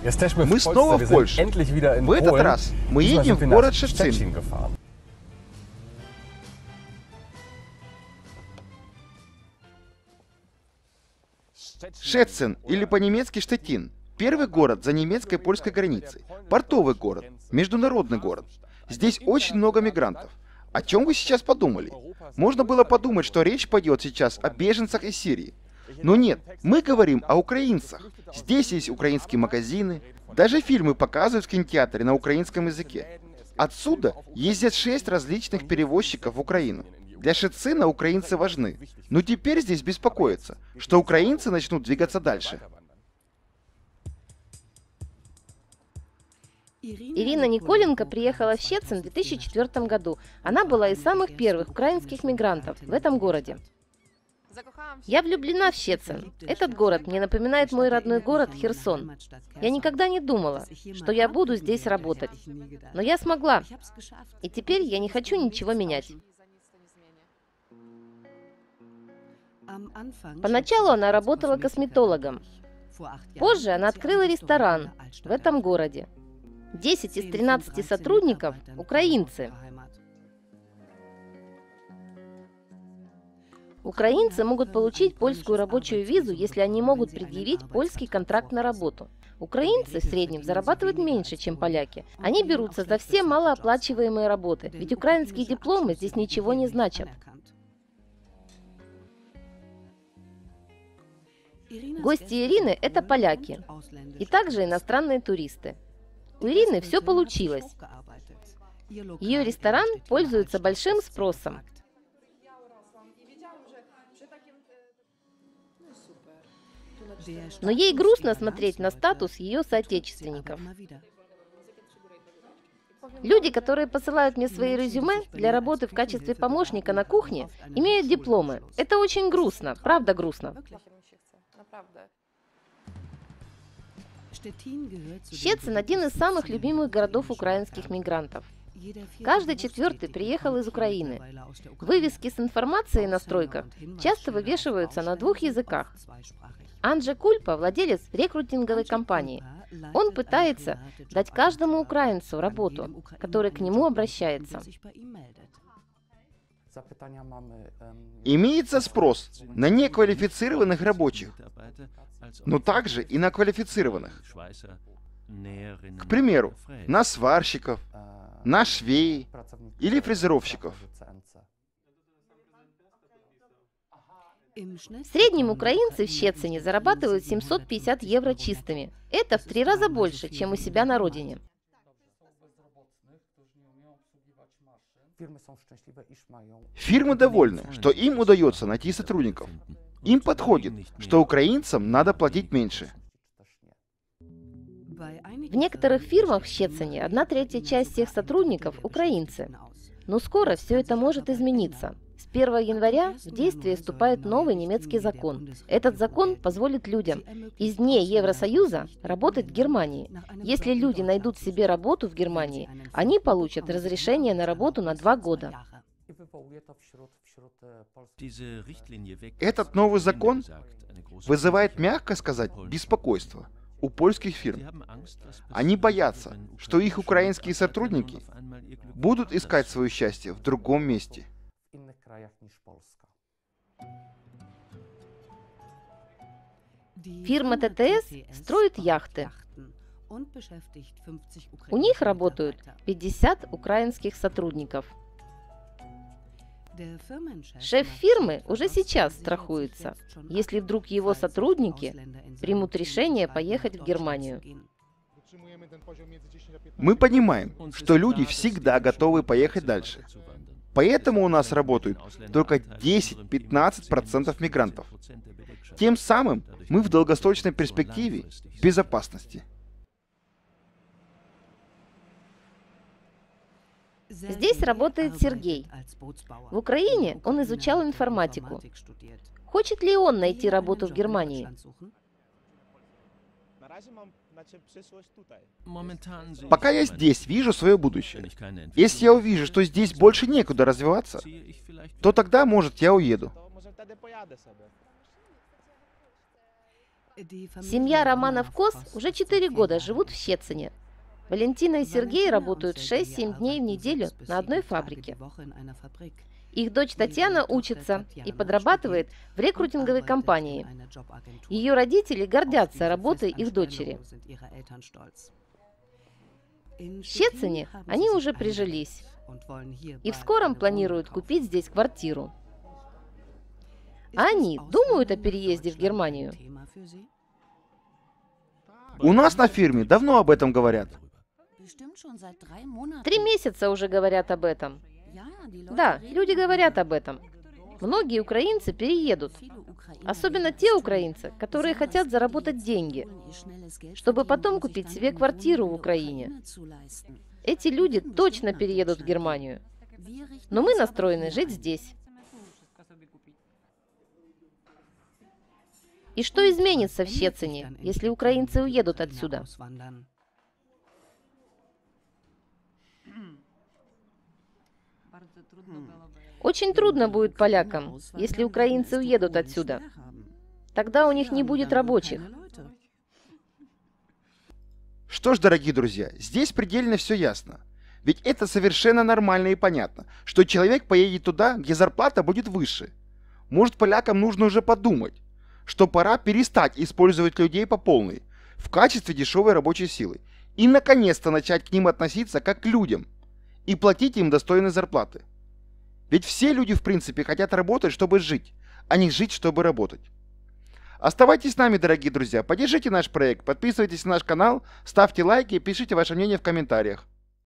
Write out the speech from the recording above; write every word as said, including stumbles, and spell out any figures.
Мы снова в Польше. В этот раз мы едем в город Szczecin. Szczecin, или по-немецки Штеттин, первый город за немецко-польской границей, портовый город, международный город. Здесь очень много мигрантов. О чем вы сейчас подумали? Можно было подумать, что речь пойдет сейчас о беженцах из Сирии. Но нет, мы говорим о украинцах. Здесь есть украинские магазины, даже фильмы показывают в кинотеатре на украинском языке. Отсюда ездят шесть различных перевозчиков в Украину. Для Szczecina украинцы важны. Но теперь здесь беспокоятся, что украинцы начнут двигаться дальше. Ирина Николенко приехала в Szczecin в две тысячи четвёртом году. Она была из самых первых украинских мигрантов в этом городе. Я влюблена в Szczecin. Этот город мне напоминает мой родной город Херсон. Я никогда не думала, что я буду здесь работать. Но я смогла. И теперь я не хочу ничего менять. Поначалу она работала косметологом. Позже она открыла ресторан в этом городе. десять из тринадцати сотрудников – украинцы. Украинцы могут получить польскую рабочую визу, если они могут предъявить польский контракт на работу. Украинцы в среднем зарабатывают меньше, чем поляки. Они берутся за все малооплачиваемые работы, ведь украинские дипломы здесь ничего не значат. Гости Ирины – это поляки, и также иностранные туристы. У Ирины все получилось. Ее ресторан пользуется большим спросом. Но ей грустно смотреть на статус ее соотечественников. Люди, которые посылают мне свои резюме для работы в качестве помощника на кухне, имеют дипломы. Это очень грустно, правда грустно. Szczecin – один из самых любимых городов украинских мигрантов. Каждый четвертый приехал из Украины. Вывески с информацией на стройках часто вывешиваются на двух языках. Анджей Кульпа – владелец рекрутинговой компании. Он пытается дать каждому украинцу работу, который к нему обращается. Имеется спрос на неквалифицированных рабочих, но также и на квалифицированных. К примеру, на сварщиков, на швей или фрезеровщиков. В среднем украинцы в Szczecinie зарабатывают семьсот пятьдесят евро чистыми. Это в три раза больше, чем у себя на родине. Фирмы довольны, что им удается найти сотрудников. Им подходит, что украинцам надо платить меньше. В некоторых фирмах в Szczecinie одна третья часть всех сотрудников – украинцы. Но скоро все это может измениться. С первого января в действие вступает новый немецкий закон. Этот закон позволит людям из вне Евросоюза работать в Германии. Если люди найдут себе работу в Германии, они получат разрешение на работу на два года. Этот новый закон вызывает, мягко сказать, беспокойство у польских фирм. Они боятся, что их украинские сотрудники будут искать свое счастье в другом месте. Фирма тэ тэ эс строит яхты. У них работают пятьдесят украинских сотрудников. Шеф фирмы уже сейчас страхуется, если вдруг его сотрудники примут решение поехать в Германию. Мы понимаем, что люди всегда готовы поехать дальше. Поэтому у нас работают только десять-пятнадцать процентов мигрантов. Тем самым мы в долгосрочной перспективе в безопасности. Здесь работает Сергей. В Украине он изучал информатику. Хочет ли он найти работу в Германии? Пока я здесь вижу свое будущее. Если я увижу, что здесь больше некуда развиваться, то тогда, может, я уеду. Семья Романов-Кос уже четыре года живут в Щецине. Валентина и Сергей работают шесть-семь дней в неделю на одной фабрике. Их дочь Татьяна учится и подрабатывает в рекрутинговой компании. Ее родители гордятся работой их дочери. В Щецине они уже прижились и в скором планируют купить здесь квартиру. А они думают о переезде в Германию? У нас на фирме давно об этом говорят. Три месяца уже говорят об этом. Да, люди говорят об этом. Многие украинцы переедут. Особенно те украинцы, которые хотят заработать деньги, чтобы потом купить себе квартиру в Украине. Эти люди точно переедут в Германию. Но мы настроены жить здесь. И что изменится в Щецине, если украинцы уедут отсюда? Очень трудно будет полякам, если украинцы уедут отсюда. Тогда у них не будет рабочих. Что ж, дорогие друзья, здесь предельно все ясно. Ведь это совершенно нормально и понятно, что человек поедет туда, где зарплата будет выше. Может, полякам нужно уже подумать, что пора перестать использовать людей по полной, в качестве дешевой рабочей силы, и наконец-то начать к ним относиться как к людям, и платить им достойные зарплаты. Ведь все люди, в принципе, хотят работать, чтобы жить, а не жить, чтобы работать. Оставайтесь с нами, дорогие друзья, поддержите наш проект, подписывайтесь на наш канал, ставьте лайки и пишите ваше мнение в комментариях.